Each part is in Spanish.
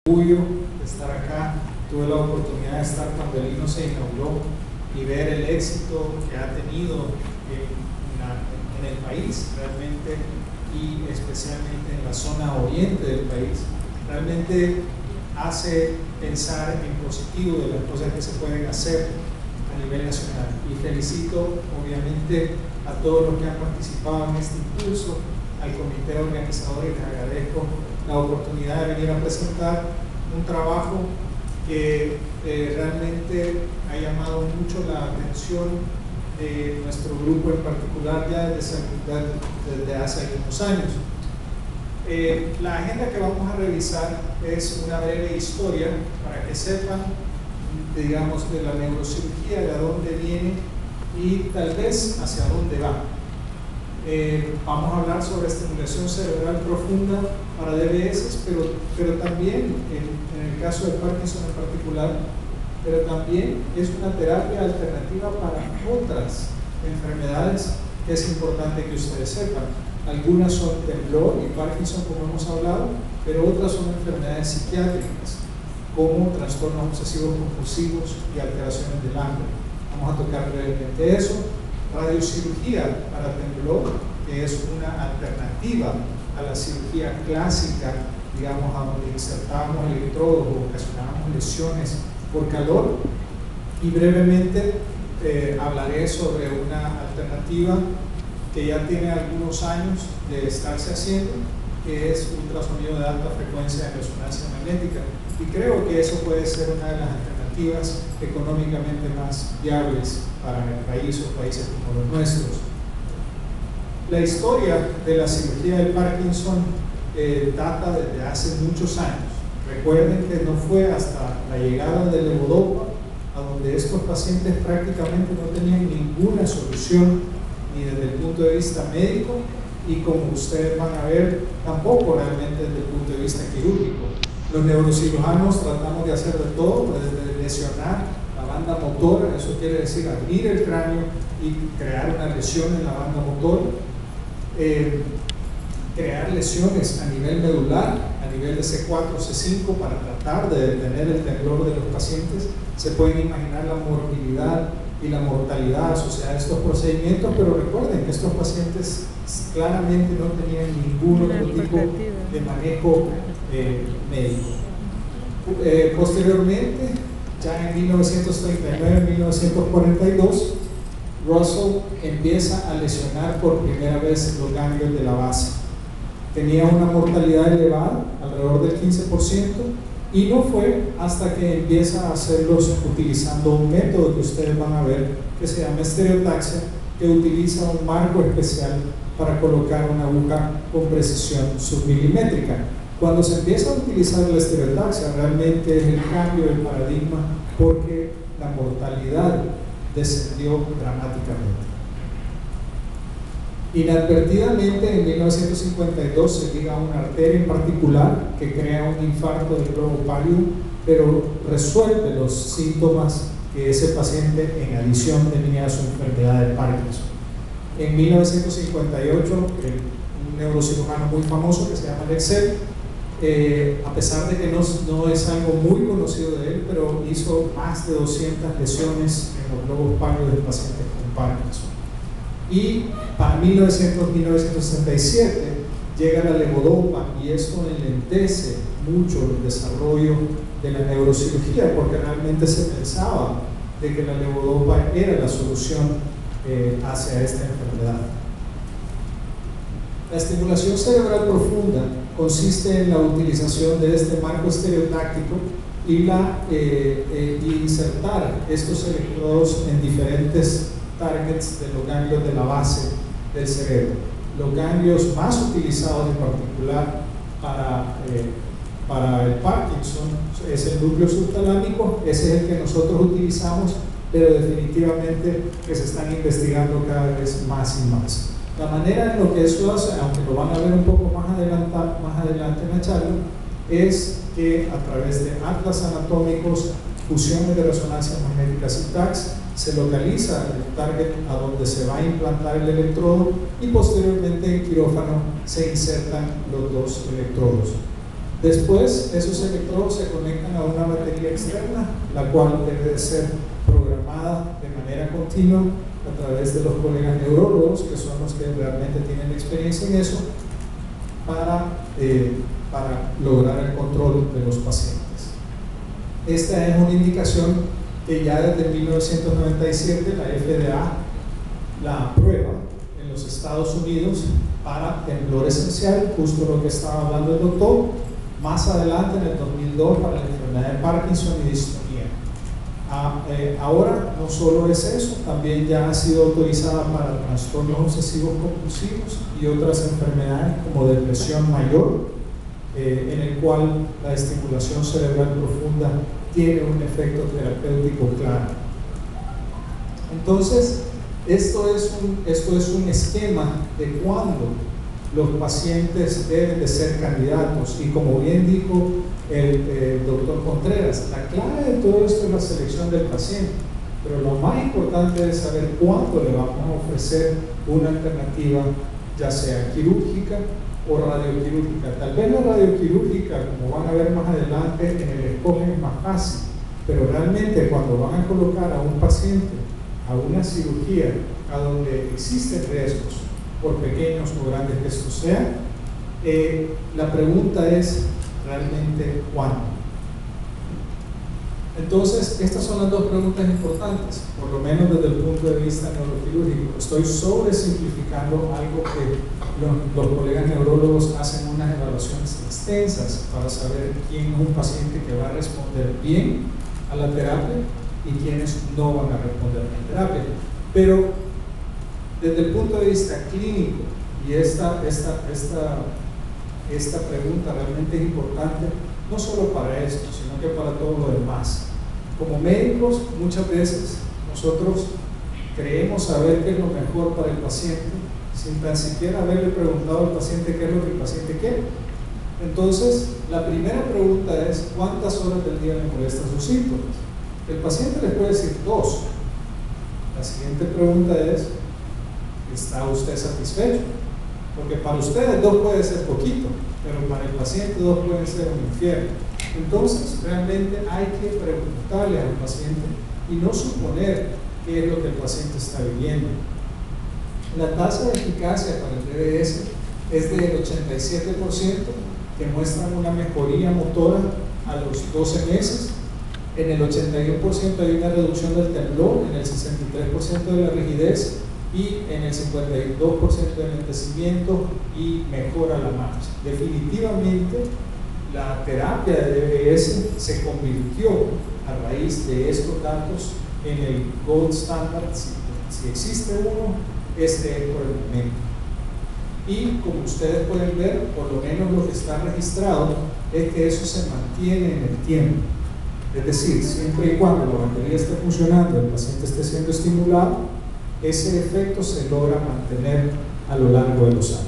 orgullo de estar acá. Tuve la oportunidad de estar cuando el himno se inauguró y ver el éxito que ha tenido en el país realmente, y especialmente en la zona oriente del país. Realmente hace pensar en positivo de las cosas que se pueden hacer a nivel nacional. Y felicito obviamente a todos los que han participado en este impulso, al comité organizador, y les agradezco la oportunidad de venir a presentar un trabajo que realmente ha llamado mucho la atención de nuestro grupo en particular ya desde hace algunos años. La agenda que vamos a revisar es una breve historia para que sepan, digamos, de la neurocirugía, de dónde viene y tal vez hacia dónde va. Vamos a hablar sobre estimulación cerebral profunda para DBS, pero también en el caso de Parkinson en particular, pero también es una terapia alternativa para otras enfermedades que es importante que ustedes sepan. Algunas son temblor y Parkinson, como hemos hablado, pero otras son enfermedades psiquiátricas, como trastornos obsesivos compulsivos y alteraciones del hambre. Vamos a tocar brevemente eso. Radiocirugía para temblor, que es una alternativa a la cirugía clásica, digamos, a donde insertábamos electrodos o ocasionábamos lesiones por calor. Y brevemente hablaré sobre una alternativa que ya tiene algunos años de estarse haciendo, que es ultrasonido de alta frecuencia de resonancia magnética, y creo que eso puede ser una de las alternativas económicamente más viables para el país o países como los nuestros. La historia de la cirugía del Parkinson data desde hace muchos años. Recuerden que no fue hasta la llegada del levodopa a donde estos pacientes prácticamente no tenían ninguna solución, ni desde el punto de vista médico, y como ustedes van a ver, tampoco realmente desde el punto de vista quirúrgico. Los neurocirujanos tratamos de hacer de todo, desde lesionar la banda motora, eso quiere decir abrir el cráneo y crear una lesión en la banda motora, crear lesiones a nivel medular, a nivel de C4, C5, para tratar de detener el temblor de los pacientes. Se pueden imaginar la morbilidad y la mortalidad asociada a estos procedimientos, pero recuerden que estos pacientes claramente no tenían ningún otro tipo de manejo médico. Posteriormente, ya en 1939-1942, Russell empieza a lesionar por primera vez los ganglios de la base. Tenía una mortalidad elevada, alrededor del 15%, y no fue hasta que empieza a hacerlos utilizando un método que ustedes van a ver, que se llama estereotaxia, que utiliza un marco especial para colocar una aguja con precisión submilimétrica. Cuando se empieza a utilizar la estereotaxia, realmente es el cambio de paradigma, porque la mortalidad descendió dramáticamente. Inadvertidamente, en 1952 se liga una arteria en particular que crea un infarto del globo pálido, pero resuelve los síntomas que ese paciente en adición tenía a su enfermedad de Parkinson. En 1958, un neurocirujano muy famoso que se llama Lexell, a pesar de que no es algo muy conocido de él, pero hizo más de 200 lesiones en los globos pálidos de pacientes con Parkinson. Y para 1967 llega la levodopa, y esto enlentece mucho el desarrollo de la neurocirugía, porque realmente se pensaba de que la levodopa era la solución hacia esta enfermedad. La estimulación cerebral profunda consiste en la utilización de este marco estereotáctico y insertar estos electrodos en diferentes targets de los ganglios de la base del cerebro. Los ganglios más utilizados en particular para el Parkinson es el núcleo subtalámico. Ese es el que nosotros utilizamos, pero definitivamente que se están investigando cada vez más y más. La manera en lo que eso hace, aunque lo van a ver un poco más adelante en la charla, es que a través de atlas anatómicos, fusiones de resonancias magnéticas y TACs, se localiza el target a donde se va a implantar el electrodo, y posteriormente en quirófano se insertan los dos electrodos. Después, esos electrodos se conectan a una batería externa, la cual debe de ser programada de manera continua a través de los colegas neurólogos, que son los que realmente tienen experiencia en eso, para lograr el control de los pacientes. Esta es una indicación que ya desde 1997 la FDA la aprueba en los Estados Unidos para temblor esencial, justo lo que estaba hablando el doctor. Más adelante, en el 2002, para la enfermedad de Parkinson y distonía. Ahora no solo es eso, también ya ha sido autorizada para trastornos obsesivos compulsivos y otras enfermedades como depresión mayor, en el cual la estimulación cerebral profunda tiene un efecto terapéutico claro. Entonces, esto es un esquema de cuándo los pacientes deben de ser candidatos, y como bien dijo el doctor Contreras, la clave de todo esto es la selección del paciente, pero lo más importante es saber cuándo le vamos a ofrecer una alternativa, ya sea quirúrgica o radioquirúrgica. Tal vez la radioquirúrgica, como van a ver más adelante, en el escogen es más fácil, pero realmente cuando van a colocar a un paciente a una cirugía a donde existen riesgos, por pequeños o grandes que estos sean, la pregunta es realmente cuándo. Entonces, estas son las dos preguntas importantes, por lo menos desde el punto de vista neuroquirúrgico. Estoy sobresimplificando algo que los colegas neurólogos hacen unas evaluaciones extensas para saber quién es un paciente que va a responder bien a la terapia y quiénes no van a responder a la terapia. Pero desde el punto de vista clínico, y esta pregunta realmente es importante, no solo para esto, sino que para todo lo demás. Como médicos, muchas veces nosotros creemos saber qué es lo mejor para el paciente, sin tan siquiera haberle preguntado al paciente qué es lo que el paciente quiere. Entonces, la primera pregunta es: ¿cuántas horas del día le molestan sus síntomas? El paciente les puede decir 2. La siguiente pregunta es: ¿está usted satisfecho? Porque para ustedes 2 puede ser poquito, pero para el paciente 2 puede ser un infierno. Entonces, realmente hay que preguntarle al paciente y no suponer qué es lo que el paciente está viviendo. La tasa de eficacia para el DBS es del 87%, que muestran una mejoría motora a los 12 meses. En el 81% hay una reducción del temblor, en el 63% de la rigidez, y en el 52% del enlentecimiento, y mejora la marcha. Definitivamente, la terapia de DBS se convirtió, a raíz de estos datos, en el gold standard. Si existe uno, este es por el momento. Y como ustedes pueden ver, por lo menos lo que está registrado es que eso se mantiene en el tiempo. Es decir, siempre y cuando la batería esté funcionando, el paciente esté siendo estimulado, ese efecto se logra mantener a lo largo de los años.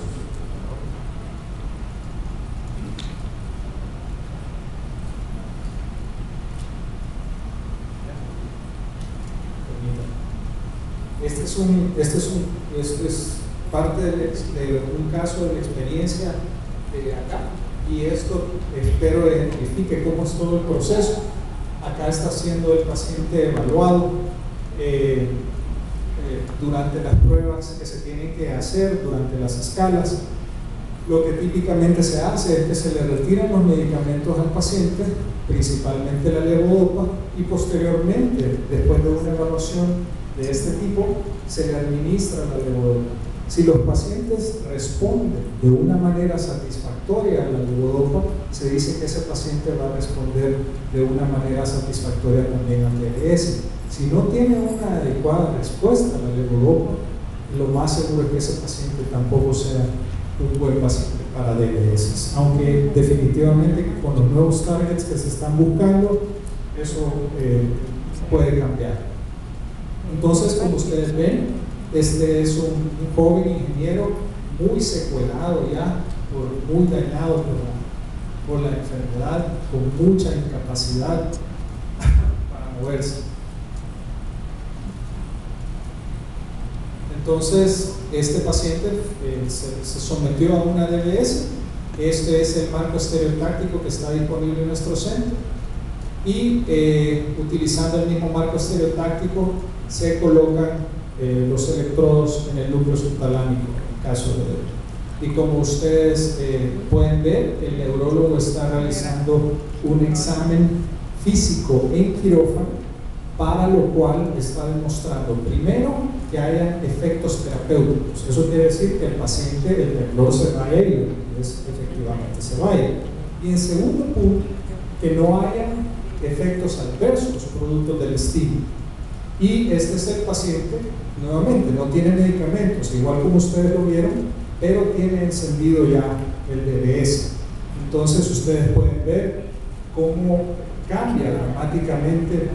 Este es parte de un caso de la experiencia de acá, y esto espero ejemplifique cómo es todo el proceso. Acá está siendo el paciente evaluado durante las pruebas que se tienen que hacer, durante las escalas. Lo que típicamente se hace es que se le retiran los medicamentos al paciente, principalmente la levodopa, y posteriormente, después de una evaluación de este tipo, se le administra la levodopa. Si los pacientes responden de una manera satisfactoria a la levodopa, se dice que ese paciente va a responder de una manera satisfactoria también al DBS. Si no tiene una adecuada respuesta a la levodopa, lo más seguro es que ese paciente tampoco sea un buen paciente para DBS, aunque definitivamente con los nuevos targets que se están buscando, eso puede cambiar. Entonces, como ustedes ven, este es un joven ingeniero muy secuelado ya, muy dañado por la enfermedad, con mucha incapacidad para moverse. Entonces, este paciente se sometió a una DBS Este es el marco estereotáctico que está disponible en nuestro centro y utilizando el mismo marco estereotáctico se colocan los electrodos en el núcleo subtalámico en caso de... Y como ustedes pueden ver, el neurólogo está realizando un examen físico en quirófano, para lo cual está demostrando primero que haya efectos terapéuticos. Eso quiere decir que el paciente, el temblor se va a ir, efectivamente se vaya. Y en segundo punto, que no haya efectos adversos producto del estímulo. Y este es el paciente, nuevamente, no tiene medicamentos, igual como ustedes lo vieron, pero tiene encendido ya el DBS. Entonces ustedes pueden ver cómo cambia dramáticamente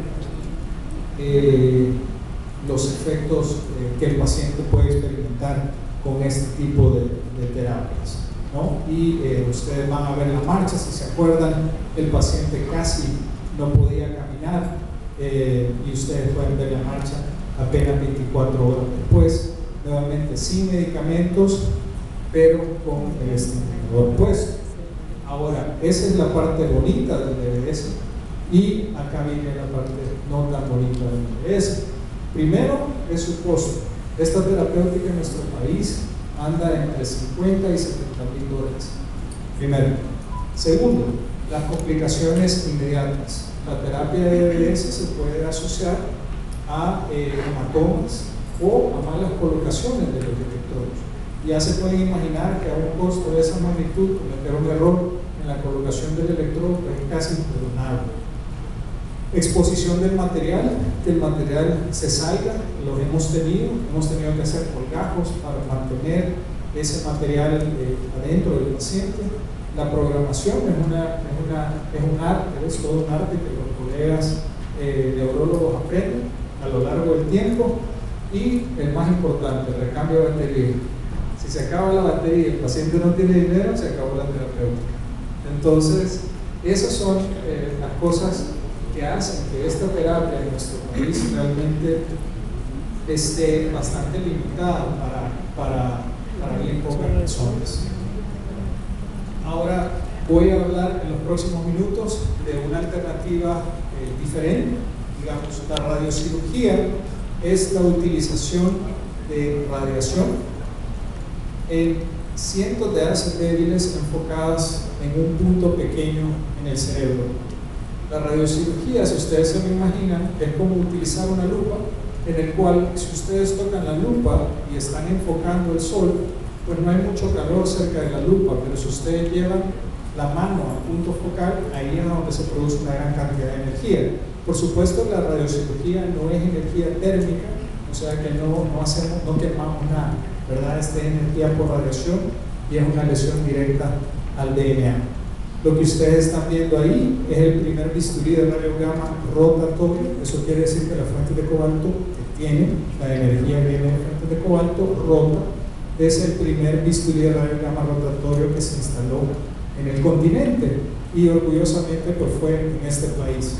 los efectos que el paciente puede experimentar con este tipo de terapias, ¿no? Y ustedes van a ver la marcha, si se acuerdan, el paciente casi no podía caminar y ustedes pueden ver la marcha apenas 24 horas después, nuevamente sin medicamentos, pero con el estimulador puesto. Ahora, esa es la parte bonita del DBS y acá viene la parte no tan bonita del DBS. Primero es su costo. Esta terapéutica en nuestro país anda entre 50 y 70 mil dólares. Primero. Segundo, las complicaciones inmediatas. La terapia de DBS se puede asociar a hematomas o a malas colocaciones de los electrodos. Ya se pueden imaginar que a un costo de esa magnitud cometer un error en la colocación del electrodo es casi imperdonable. Exposición del material, que el material se salga, lo hemos tenido que hacer colgajos para mantener ese material adentro del paciente. La programación es un arte, es todo un arte que los colegas neurólogos aprenden a lo largo del tiempo. Y el más importante, el recambio de batería. Si se acaba la batería y el paciente no tiene dinero, se acabó la terapéutica. Entonces, esas son las cosas que hacen que esta terapia en nuestro país realmente esté bastante limitada para bien pocas personas. Ahora voy a hablar en los próximos minutos de una alternativa diferente. Digamos, la radiocirugía es la utilización de radiación en cientos de áreas débiles enfocadas en un punto pequeño en el cerebro. La radiocirugía, si ustedes se lo imaginan, es como utilizar una lupa en el cual, si ustedes tocan la lupa y están enfocando el sol, pues no hay mucho calor cerca de la lupa, pero si ustedes llevan la mano al punto focal, ahí es donde se produce una gran cantidad de energía. Por supuesto, la radiocirugía no es energía térmica, o sea que no quemamos nada, ¿verdad? Esta energía por radiación y es una lesión directa al DNA. Lo que ustedes están viendo ahí es el primer bisturí de radiograma rotatorio. Eso quiere decir que la fuente de cobalto que tiene, la energía que viene de fuente de cobalto, rota. Es el primer bisturí de radiograma rotatorio que se instaló en el continente y orgullosamente pues fue en este país.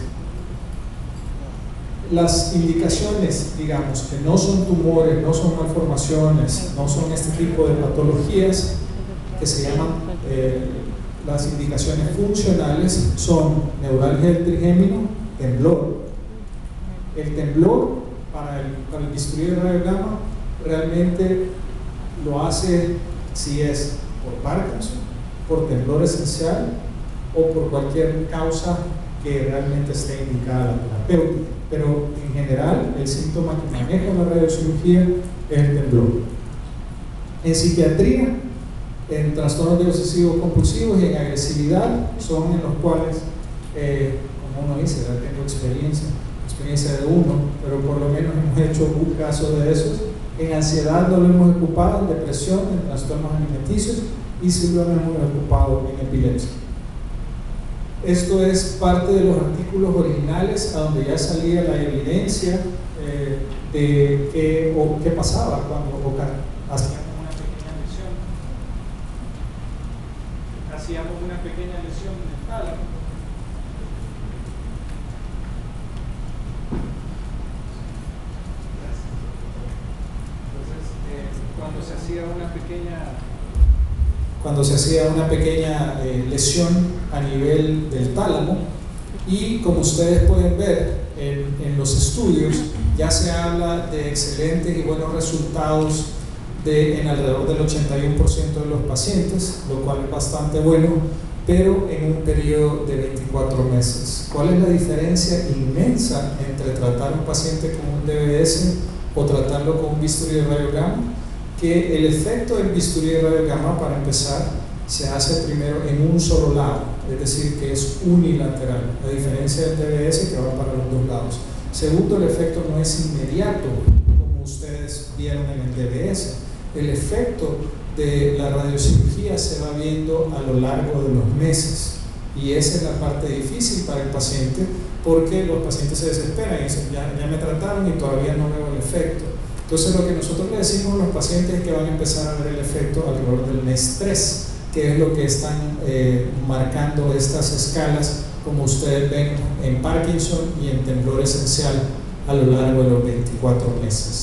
Las indicaciones, digamos, que no son tumores, no son malformaciones, no son este tipo de patologías que se llaman las indicaciones funcionales, son neuralgia del trigémino, temblor. El temblor para el bisturí de radiograma realmente lo hace si es por Parkinson, por temblor esencial o por cualquier causa que realmente esté indicada la terapéutica. Pero en general el síntoma que maneja la radiocirugía es el temblor. En psiquiatría, en trastornos obsesivos compulsivos y en agresividad son en los cuales, como uno dice, ya tengo experiencia de uno, pero por lo menos hemos hecho un caso de esos. En ansiedad no lo hemos ocupado, en depresión, en trastornos alimenticios y sí lo hemos ocupado en epilepsia. Esto es parte de los artículos originales a donde ya salía la evidencia de qué pasaba cuando hacíamos una pequeña lesión mental. Entonces, cuando se hacía una pequeña cuando se hacía una pequeña lesión a nivel del tálamo, y como ustedes pueden ver en los estudios, ya se habla de excelentes y buenos resultados en alrededor del 81% de los pacientes, lo cual es bastante bueno, pero en un periodo de 24 meses. ¿Cuál es la diferencia inmensa entre tratar a un paciente con un DBS o tratarlo con un bisturí de rayo gamma? Que el efecto del bisturí de rayo gamma, para empezar, se hace primero en un solo lado, es decir, que es unilateral, a diferencia del DBS que va para los dos lados. Segundo, el efecto no es inmediato, como ustedes vieron en el DBS. El efecto de la radiocirugía se va viendo a lo largo de los meses, y esa es la parte difícil para el paciente, porque los pacientes se desesperan y dicen, ya me trataron y todavía no veo el efecto. Entonces lo que nosotros le decimos a los pacientes es que van a empezar a ver el efecto alrededor del mes 3, que es lo que están marcando estas escalas, como ustedes ven en Parkinson y en temblor esencial a lo largo de los 24 meses.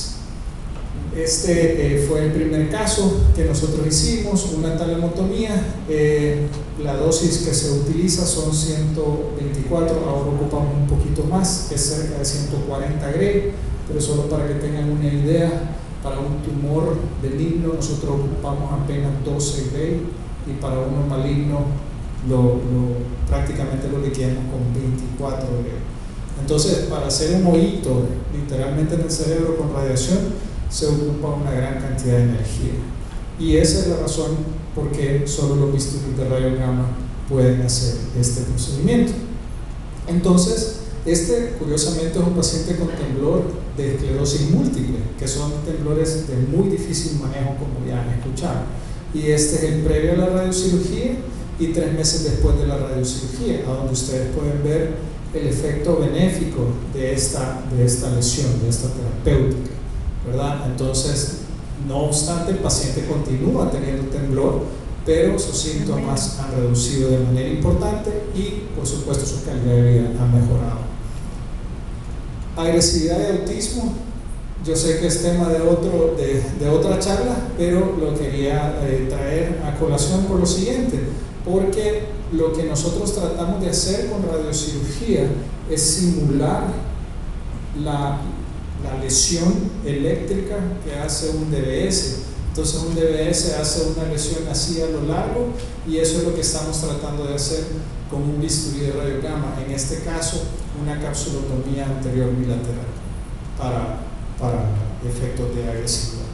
Este fue el primer caso que nosotros hicimos, una talamotomía. La dosis que se utiliza son 124, ahora ocupamos un poquito más, que es cerca de 140 Gray, pero solo para que tengan una idea, para un tumor benigno nosotros ocupamos apenas 12 Gray, y para uno maligno prácticamente lo liquidamos con 24 Gray. Entonces, para hacer un hoyito literalmente en el cerebro con radiación, se ocupa una gran cantidad de energía, y esa es la razón por qué solo los bisturíes de rayo gamma pueden hacer este procedimiento. Entonces, curiosamente es un paciente con temblor de esclerosis múltiple, que son temblores de muy difícil manejo, como ya han escuchado, y este es el previo a la radiocirugía y 3 meses después de la radiocirugía, a donde ustedes pueden ver el efecto benéfico de esta lesión, de esta terapéutica, ¿verdad? Entonces, no obstante, el paciente continúa teniendo temblor, pero sus síntomas han reducido de manera importante y, por supuesto, su calidad de vida ha mejorado. Agresividad de autismo, yo sé que es tema de otra charla, pero lo quería traer a colación por lo siguiente, porque lo que nosotros tratamos de hacer con radiocirugía es simular la lesión eléctrica que hace un DBS. Entonces un DBS hace una lesión así a lo largo, y eso es lo que estamos tratando de hacer con un bisturí de rayo gamma, en este caso una capsulotomía anterior bilateral para efectos de agresividad.